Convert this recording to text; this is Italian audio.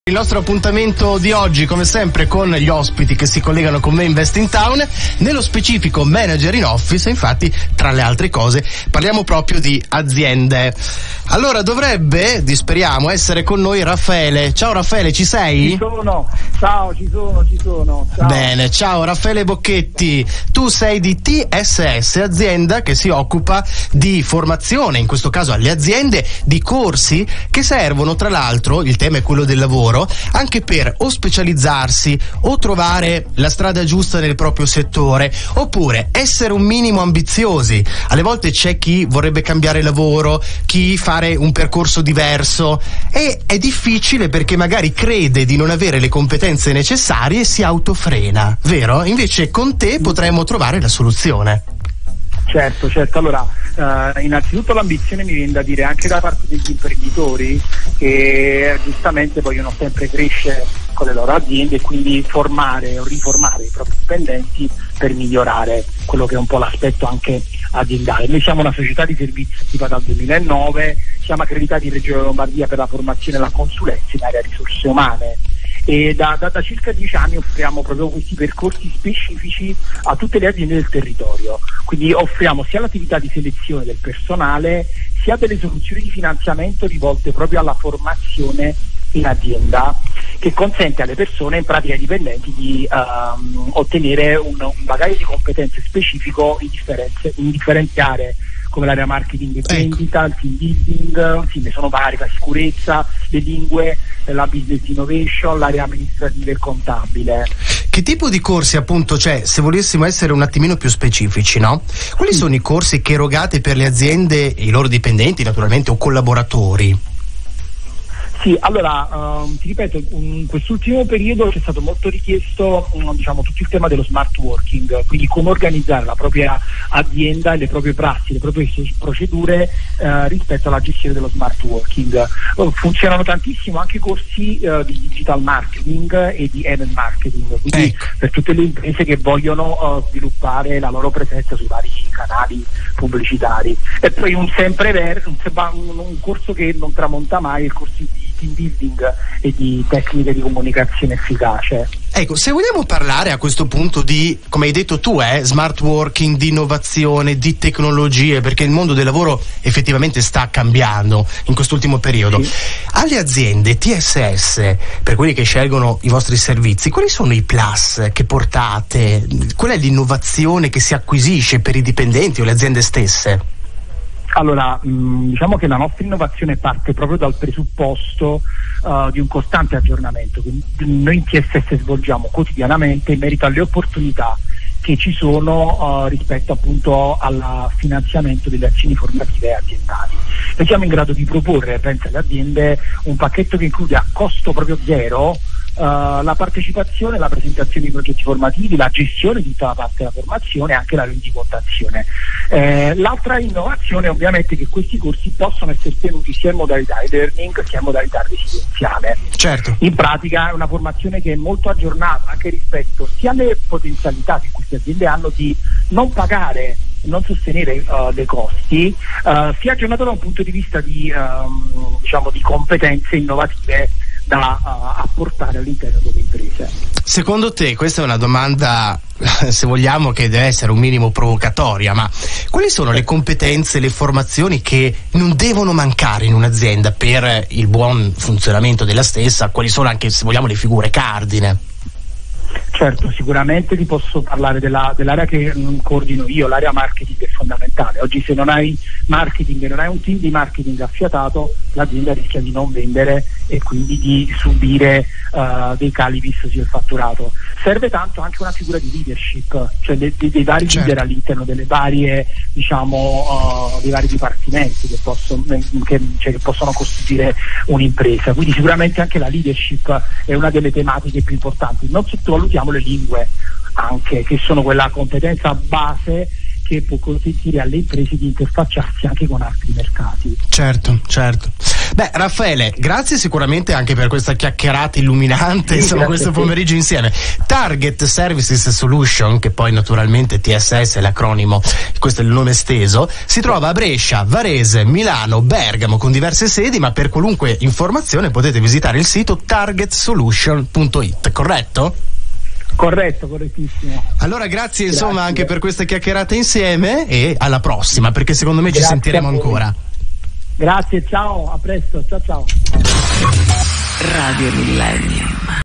Il nostro appuntamento di oggi, come sempre, con gli ospiti che si collegano con me Invest in Town, nello specifico Manager in Office. Infatti, tra le altre cose, parliamo proprio di aziende. Allora, dovrebbe, speriamo, essere con noi Raffaele. Ciao Raffaele, ci sei? Ci sono, ciao, ci sono. Ciao. Bene, ciao Raffaele Bocchetti. Tu sei di TSS, azienda che si occupa di formazione, in questo caso alle aziende, di corsi che servono, tra l'altro, il tema è quello del lavoro, anche per o specializzarsi o trovare la strada giusta nel proprio settore, oppure essere un minimo ambiziosi. Alle volte c'è chi vorrebbe cambiare lavoro, chi fare un percorso diverso, e è difficile perché magari crede di non avere le competenze necessarie e si autofrena, vero? Invece con te potremmo trovare la soluzione. Certo, allora innanzitutto l'ambizione mi viene da dire anche da parte degli imprenditori che giustamente vogliono sempre crescere con le loro aziende e quindi formare o riformare i propri dipendenti per migliorare quello che è un po' l'aspetto anche aziendale. Noi siamo una società di servizi attiva dal 2009, siamo accreditati in Regione Lombardia per la formazione e la consulenza in area risorse umane. E da circa 10 anni offriamo proprio questi percorsi specifici a tutte le aziende del territorio, quindi offriamo sia l'attività di selezione del personale sia delle soluzioni di finanziamento rivolte proprio alla formazione in azienda, che consente alle persone, in pratica ai dipendenti, di ottenere un bagaglio di competenze specifico in differenti aree, come l'area marketing e vendita, il team building, sì, ne sono vari, la sicurezza, le lingue, la business innovation, l'area amministrativa e contabile. Che tipo di corsi, appunto, c'è, se volessimo essere un attimino più specifici, no? Quali sono i corsi che erogate per le aziende, i loro dipendenti naturalmente o collaboratori? Sì, allora ti ripeto, in quest'ultimo periodo c'è stato molto richiesto tutto il tema dello smart working, quindi come organizzare la propria azienda e le proprie prassi, le proprie procedure rispetto alla gestione dello smart working. Funzionano tantissimo anche corsi di digital marketing e di email marketing, quindi per tutte le imprese che vogliono sviluppare la loro presenza sui vari canali pubblicitari. E poi un corso che non tramonta mai, il corso di team building e di tecniche di comunicazione efficace. Ecco, se vogliamo parlare a questo punto di, come hai detto tu, smart working, di innovazione, di tecnologie, perché il mondo del lavoro effettivamente sta cambiando in quest'ultimo periodo. Sì. Alle aziende TSS, per quelli che scelgono i vostri servizi, quali sono i plus che portate? Qual è l'innovazione che si acquisisce per i dipendenti o le aziende stesse? Allora, diciamo che la nostra innovazione parte proprio dal presupposto di un costante aggiornamento che noi in TSS svolgiamo quotidianamente in merito alle opportunità che ci sono rispetto appunto al finanziamento delle azioni formative aziendali. Noi siamo in grado di proporre, penso alle aziende, un pacchetto che include a costo proprio zero la partecipazione, la presentazione di progetti formativi, la gestione di tutta la parte della formazione e anche la rendicontazione. L'altra innovazione ovviamente è che questi corsi possono essere tenuti sia in modalità e-learning sia in modalità residenziale. Certo. In pratica è una formazione che è molto aggiornata anche rispetto sia alle potenzialità che queste aziende hanno di non pagare, non sostenere dei costi, sia aggiornato da un punto di vista di competenze innovative da apportare all'interno delle imprese. Secondo te, questa è una domanda, se vogliamo, che deve essere un minimo provocatoria, ma quali sono le competenze, le formazioni che non devono mancare in un'azienda per il buon funzionamento della stessa? Quali sono anche, se vogliamo, le figure cardine? Certo, sicuramente ti posso parlare dell'area che coordino io, l'area marketing è fondamentale. Oggi se non hai marketing e non hai un team di marketing affiatato, l'azienda rischia di non vendere e quindi di subire dei cali visto sul fatturato. Serve tanto anche una figura di leadership, cioè dei vari leader all'interno delle varie, dei vari dipartimenti che possono costituire un'impresa. Quindi sicuramente anche la leadership è una delle tematiche più importanti. Non sottovalutiamo le lingue anche, che sono quella competenza base che può consentire alle imprese di interfacciarsi anche con altri mercati. Certo. Beh, Raffaele, grazie sicuramente anche per questa chiacchierata illuminante, insomma, questo pomeriggio insieme. Target Services Solution, che poi naturalmente TSS è l'acronimo, questo è il nome esteso, si trova a Brescia, Varese, Milano, Bergamo, con diverse sedi, ma per qualunque informazione potete visitare il sito targetsolution.it, corretto? Corretto, correttissimo. Allora grazie insomma anche per questa chiacchierata insieme e alla prossima, perché secondo me ci sentiremo ancora. Grazie, ciao, a presto, ciao ciao. Radio Millennium.